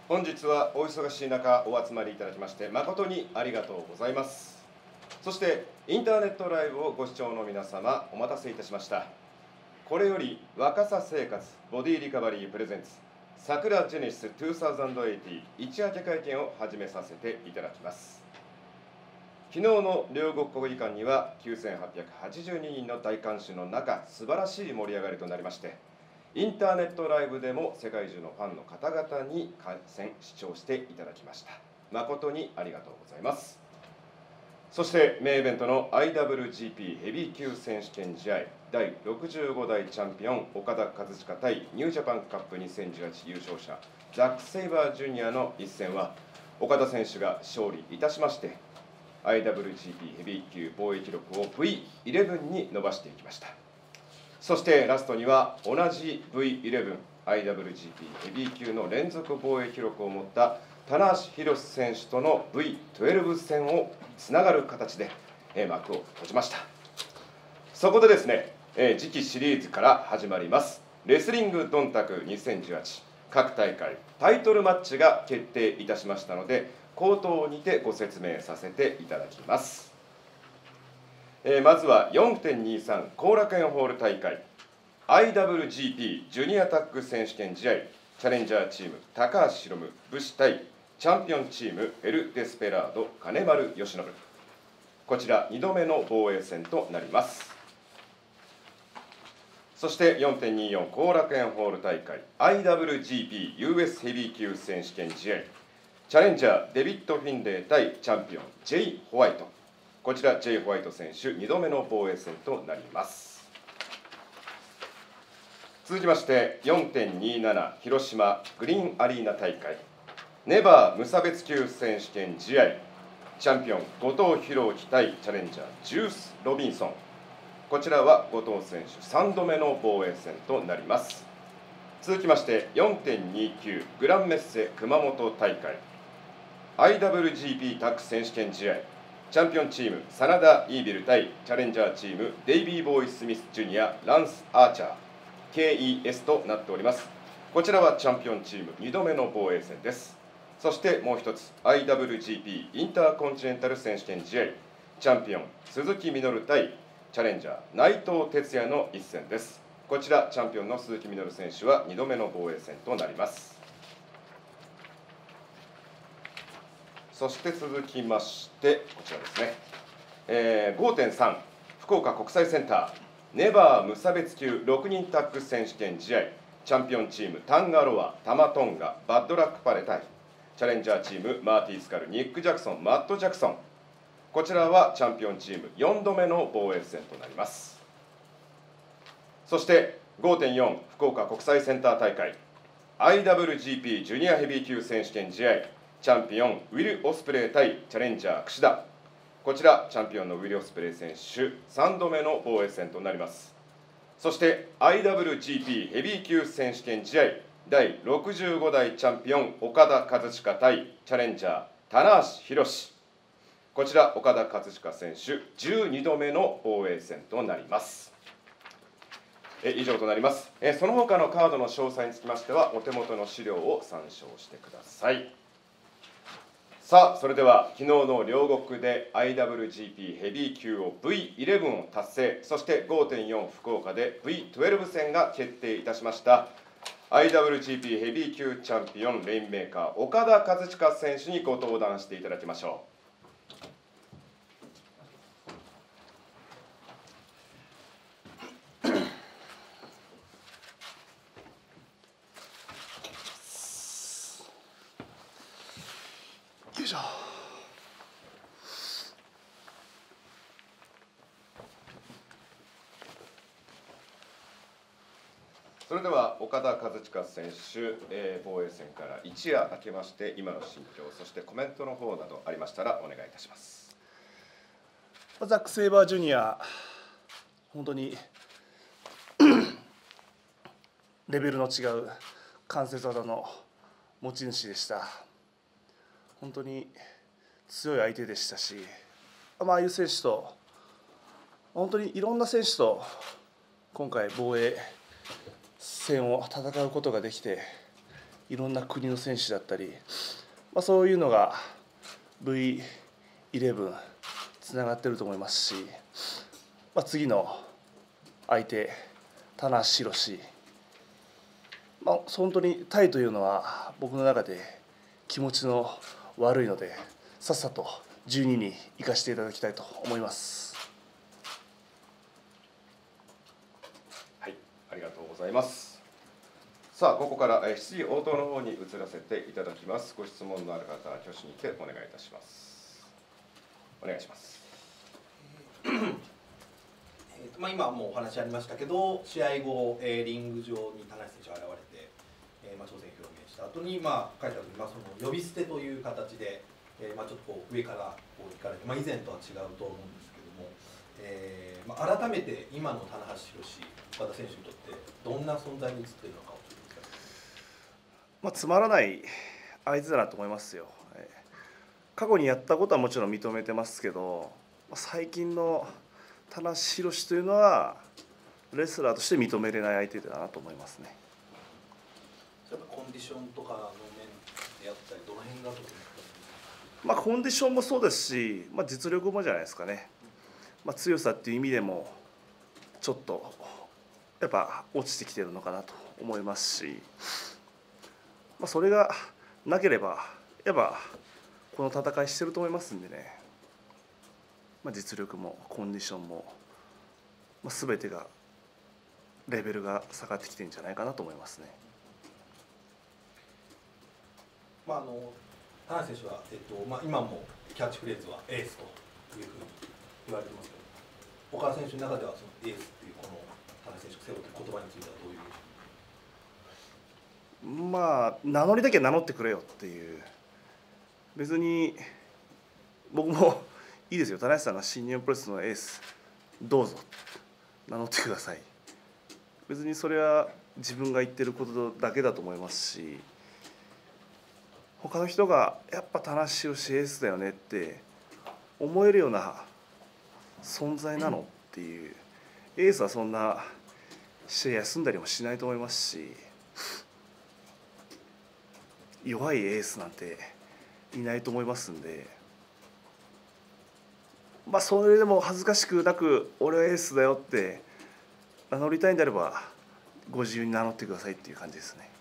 本日はお忙しい中お集まりいただきまして誠にありがとうございます。そしてインターネットライブをご視聴の皆様お待たせいたしました。これより若さ生活ボディリカバリープレゼンツ桜ジェネシス2080一夜明け会見を始めさせていただきます。昨日の両国国技館には9882人の大観衆の中、素晴らしい盛り上がりとなりまして、インターネットライブでも世界中のファンの方々に観戦視聴していただきました。誠にありがとうございます。そしてメインイベントの IWGP ヘビー級選手権試合第65代チャンピオン岡田和親対ニュージャパンカップ2018優勝者ザック・セイバージュニアの一戦は岡田選手が勝利いたしまして、 IWGP ヘビー級防衛記録を V11 に伸ばしていきました。そしてラストには同じ V11 IWGP ヘビー級の連続防衛記録を持った棚橋宏選手との V12 戦をつながる形で幕を閉じました。そこでですね、次期シリーズから始まりますレスリングドンタク2018各大会タイトルマッチが決定いたしましたので、口頭にてご説明させていただきます。まずは 4.23 後楽園ホール大会 IWGP ジュニアタッグ選手権試合チャレンジャーチーム高橋宏夢武士対チャンピオンチームエル・デスペラード金丸義信、こちら2度目の防衛戦となります。そして 4.24 後楽園ホール大会 IWGP US ヘビー級選手権試合チャレンジャーデビッド・フィンレイ対チャンピオン J. ホワイト、こちら J. ホワイト選手2度目の防衛戦となります。続きまして 4.27 広島グリーンアリーナ大会ネバー無差別級選手権試合チャンピオン後藤弘樹対チャレンジャージュース・ロビンソン、こちらは後藤選手3度目の防衛戦となります。続きまして 4.29 グランメッセ熊本大会 IWGP タッグ選手権試合チャンピオンチーム真田イービル対チャレンジャーチームデイビー・ボーイ・スミス・ジュニアランス・アーチャー KES となっております。こちらはチャンピオンチーム2度目の防衛戦です。そしてもう一つ IWGP インターコンチネンタル選手権試合チャンピオン鈴木みのる対チャレンジャー内藤哲也の一戦です。こちらチャンピオンの鈴木みのる選手は2度目の防衛戦となります。そして続きましてこちらですね、5.3 福岡国際センターネバー無差別級6人タッグ選手権試合チャンピオンチームタンガロアタマトンガバッドラックパレ対チャレンジャーチームマーティー・スカルニック・ジャクソンマット・ジャクソン、こちらはチャンピオンチーム4度目の防衛戦となります。そして 5.4 福岡国際センター大会 IWGP ジュニアヘビー級選手権試合チャンピオンウィル・オスプレイ対チャレンジャー櫛田、こちらチャンピオンのウィル・オスプレイ選手3度目の防衛戦となります。そして IWGP ヘビー級選手権試合第65代チャンピオン岡田和親対チャレンジャー棚橋宏、こちら岡田和親選手12度目の防衛戦となります。以上となります。その他のカードの詳細につきましてはお手元の資料を参照してください。さあそれでは昨日の両国で IWGP ヘビー級を V11 を達成、そして 5.4 福岡で V12 戦が決定いたしました IWGP ヘビー級チャンピオンレインメーカー岡田和親選手にご登壇していただきましょう。 よいしょ。 それでは岡田和親選手、防衛戦から一夜明けまして今の心境、そしてコメントの方などありましたらお願いいたします。 ザック・セイバージュニア、本当にレベルの違う関節技の持ち主でした。本当に強い相手でしたし、ああいう選手と本当にいろんな選手と今回防衛戦を戦うことができていろんな国の選手だったり、そういうのが V11 つながってると思いますし、次の相手棚橋宏、本当にタイというのは僕の中で気持ちの悪いので、さっさと12に行かせていただきたいと思います。 はい、ありがとうございます。さあ、ここから質疑応答の方に移らせていただきます。ご質問のある方は挙手にてお願いいたします。お願いします。 今もお話ありましたけど、試合後、リング上に田中選手が現れて、挑戦表明した後に、書いてあるとその呼び捨てという形で、ちょっと上からこう行かれて、以前とは違うと思うんですけども、改めて今の棚橋宏、岡田選手にとってどんな存在に映っているのかを教えてください。 つまらない相手だなと思いますよ。過去にやったことはもちろん認めてますけど、最近の棚橋宏というのはレスラーとして認めれない相手だなと思いますね。 やっぱコンディションとかの面であったり、どの辺が特にコンディションもそうですし、実力もじゃないですかね。強さっていう意味でもちょっとやっぱ落ちてきてるのかなと思いますし、それがなければやっぱこの戦いしてると思いますんでね。実力もコンディションも、全てがレベルが下がってきてるんじゃないかなと思いますね。 田中選手は、今もキャッチフレーズはエースというふうに言われてますけど、岡田選手の中ではそのエースっていうこの田中選手が背負っている言葉についてはどういう？ 名乗りだけ名乗ってくれよっていう、別に僕もいいですよ、田中さんが新日本プロレスのエースどうぞ名乗ってください。別にそれは自分が言ってることだけだと思いますし、他の人がやっぱ田中宏エースだよねって思えるような存在なのっていう、エースはそんな試合休んだりもしないと思いますし、弱いエースなんていないと思いますんで、それでも恥ずかしくなく俺はエースだよって名乗りたいんであればご自由に名乗ってくださいっていう感じですね。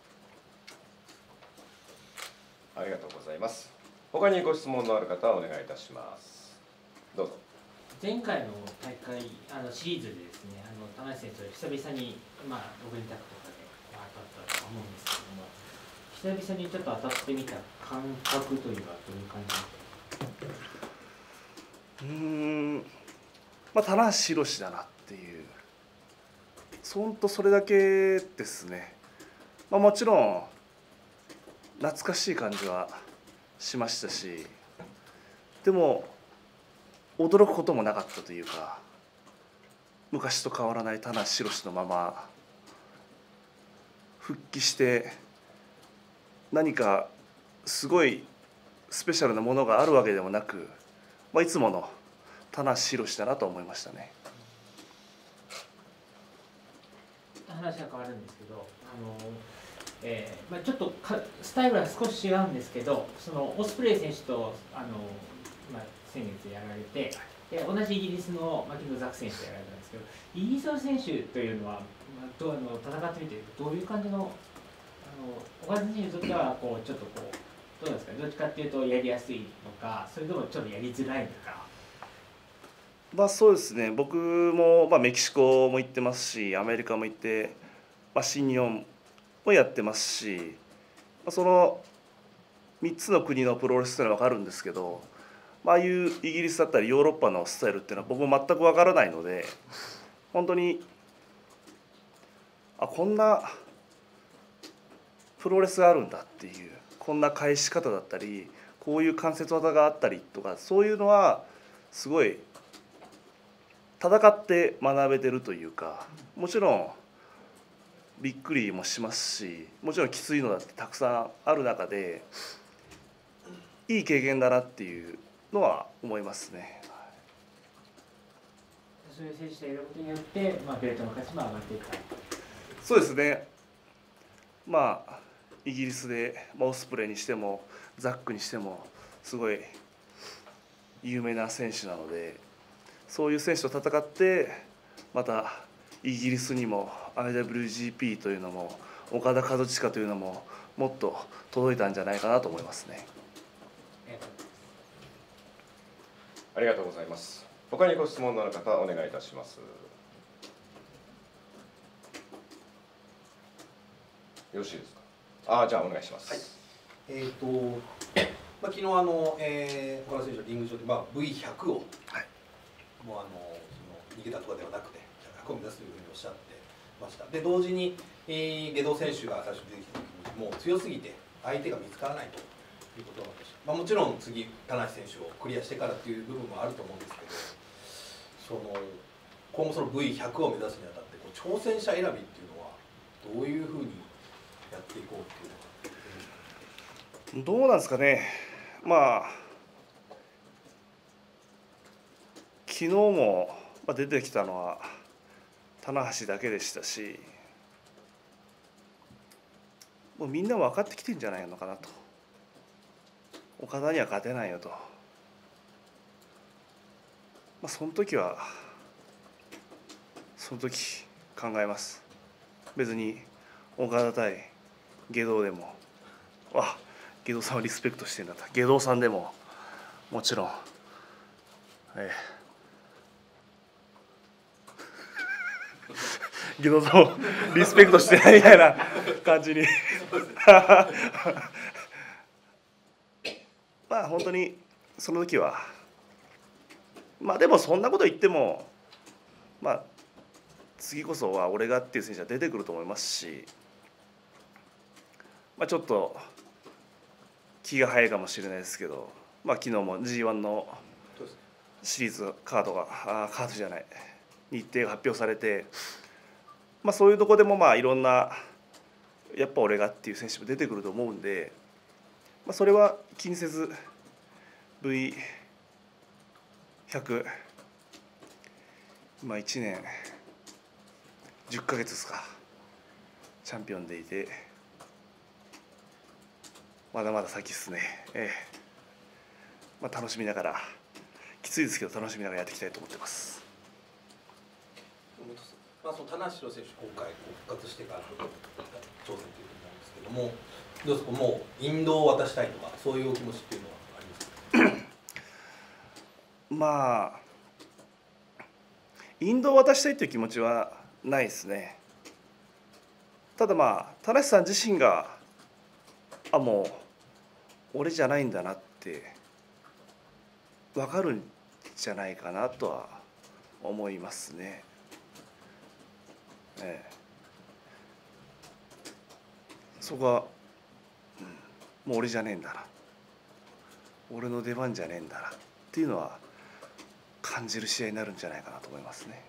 ありがとうございます。他にご質問のある方はお願いいたします。どうぞ。 前回の大会シリーズでですね、田中選手と久々に6人タッグとかで当たったと思うんですけども、久々にちょっと当たってみた感覚というのはどういう感じですか？ 棚橋宏だなっていう、本当それだけですね。もちろん懐かしい感じはしましたし、でも驚くこともなかったというか、昔と変わらない棚橋宏のまま復帰して何かすごいスペシャルなものがあるわけでもなく、いつもの棚橋宏だなと思いましたね。 話は変わるんですけど、ちょっとスタイルは少し違うんですけど、そのオスプレイ選手と先月やられて、同じイギリスのマキノザク選手とやられたんですけど、イギリスの選手というのは、戦ってみてどういう感じの、岡田選手にとってはちょっとどうなんですか、どっちかっていうとやりやすいのか、それともちょっとやりづらいのか。 そうですね、僕もメキシコも行ってますし、アメリカも行って、新日本もやってますし、その3つの国のプロレスというのは分かるんですけど、ああいうイギリスだったりヨーロッパのスタイルっていうのは僕も全く分からないので、本当にこんなプロレスがあるんだっていう、こんな返し方だったり、こういう関節技があったりとか、そういうのはすごい戦って学べてるというか、もちろんびっくりもしますし、もちろんきついのだってたくさんある中でいい経験だなっていうのは思いますね。 そういう選手がいることによって、ベルトの価値も上がっていった。 そうですね。 イギリスで、オスプレイにしてもザックにしてもすごい有名な選手なので、そういう選手と戦ってまたイギリスにも IWGP というのも岡田和親というのももっと届いたんじゃないかなと思いますね。 ありがとうございます。他にご質問のある方お願いいたします。よろしいですか。じゃあお願いします。 はい。昨日岡田選手はリング上でV100 を、 はい、 もうその逃げたとかではなくて100を目指すというふうにおっしゃってました。で同時に、下道選手が最初に出てきた時にもう強すぎて相手が見つからないということなんでした。もちろん次田無選手をクリアしてからっていう部分もあると思うんですけど、今後その V100 を目指すにあたって挑戦者選びっていうのはどういうふうにやっていこうっていうのは、 どうなんですかね。昨日も出てきたのは棚橋だけでしたし、もうみんな分かってきてんじゃないのかなと。岡田には勝てないよと。その時はその時考えます。別に岡田対下道でも、下道さんはリスペクトしてんだと。下道さんでももちろん、下道さんをリスペクトしてないみたいな感じに本当にその時はでもそんなこと言っても次こそは俺がっていう選手は出てくると思いますし、ちょっと気が早いかもしれないですけど、昨日も G1 のシリーズカードじゃない日程が発表されて、そういうとこでもいろんなやっぱ俺がっていう選手も出てくると思うんで、それは気にせず V100 1年10ヶ月ですか、チャンピオンでいてまだまだ先っすね。楽しみながら、きついですけど楽しみながらやっていきたいと思ってます。 その棚橋選手今回復活してからの挑戦ということなんですけども、どうですか、もう引導を渡したいとかそういうお気持ちっていうのはありますか？ 引導を渡したいという気持ちはないですね。ただ田無さん自身がもう俺じゃないんだなって分かるんじゃないかなとは思いますね。そこは、もう俺じゃねえんだな、俺の出番じゃねえんだなっていうのは感じる試合になるんじゃないかなと思いますね。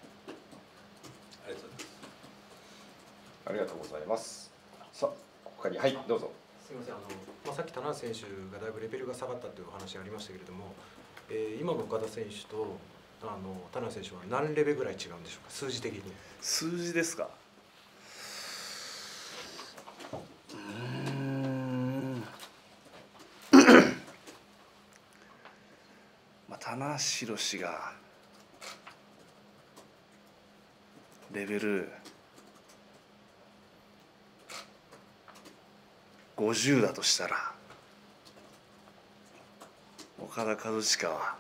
ありがとうございます。さあ他にどうぞ。 すみません、さっき田中選手がだいぶレベルが下がったというお話がありましたけれども、今の岡田選手と田中選手は何レベルぐらい違うんでしょうか、数字的に。 数字ですか。棚橋氏がレベル50だとしたら、岡田和親は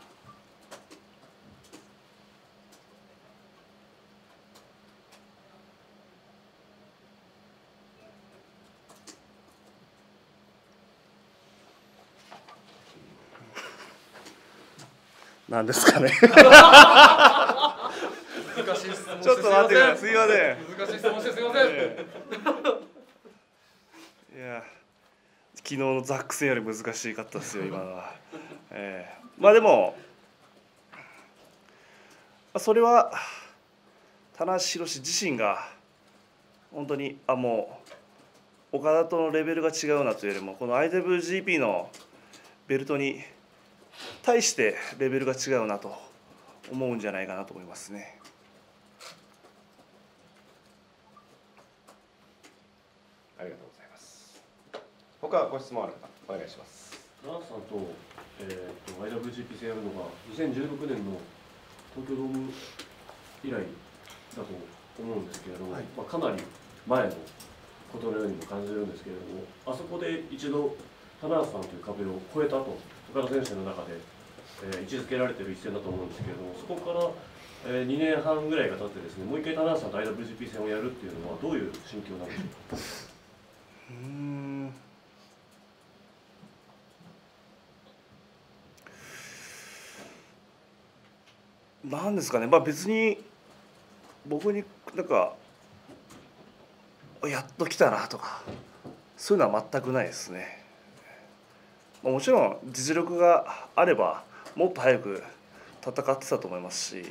何ですかね難しい質問してちょっと待ってください、すいません。 難しい質問してすいません。 いや昨日のザック戦より難しかったですよ今のは。でもそれは棚橋宏自身が本当にもう岡田とのレベルが違うなというよりも、この IWGP のベルトに対してレベルが違うなと思うんじゃないかなと思いますね。 ありがとうございます。 他ご質問ある方お願いします。 田中さんと、IWGP 戦やるのが2016年の東京ドーム以来だと思うんですけれども、かなり前のことのようにも感じるんですけれども、あそこで一度田中さんという壁を越えたと岡田選手の中で、位置づけられている一戦だと思うんですけれども、そこから、2年半ぐらいが経ってですね、もう一回田中さんと IWGP 戦をやるっていうのはどういう心境なんでしょうか。 なんですかね、別に僕になんかやっと来たなとかそういうのは全くないですね。もちろん実力があればもっと早く戦ってたと思いますし、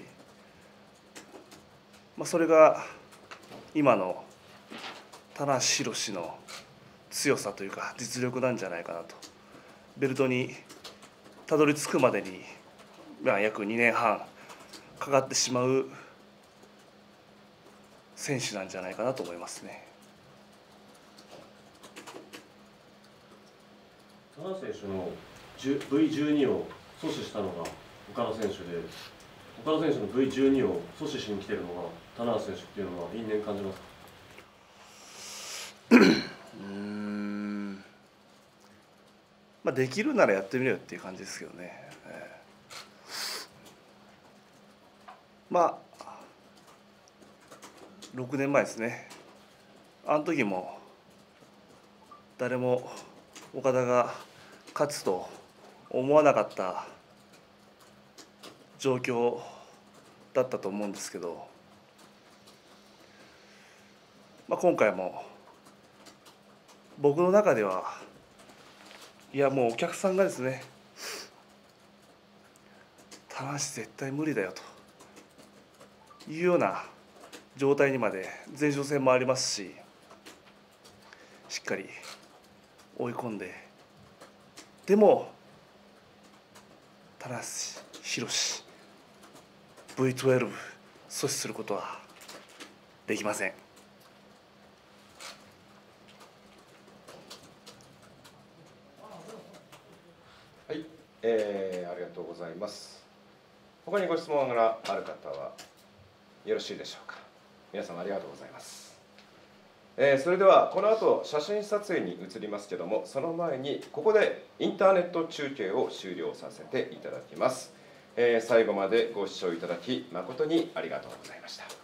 それが今の棚橋宏の強さというか実力なんじゃないかなと。ベルトにたどり着くまでに、約2年半かかってしまう選手なんじゃないかなと思いますね。 田中選手の V12 を阻止したのが岡田選手で、岡田選手の V12 を阻止しに来てるのが田中選手っていうのは因縁感じますか？ できるならやってみろよっていう感じですけどね。6年前ですね。あの時も誰も岡田が勝つと思わなかった状況だったと思うんですけど、今回も僕の中ではいやもうお客さんがですね、田中絶対無理だよというような状態にまで前哨戦もありますし、しっかり追い込んで、でも田中宏 V12 阻止することはできません。 はい、ありがとうございます。他にご質問がある方はよろしいでしょうか。皆様ありがとうございます。それではこの後写真撮影に移りますけども、その前にここでインターネット中継を終了させていただきます。最後までご視聴いただき誠にありがとうございました。